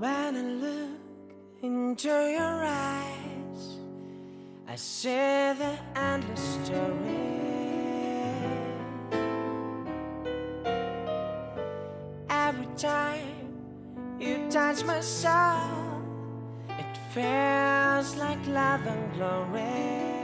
When I look into your eyes, I see the endless story. Every time you touch my soul, it feels like love and glory.